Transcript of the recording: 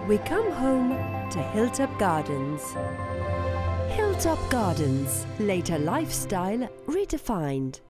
we come home to Hilltop Gardens. Hilltop Gardens, later lifestyle redefined.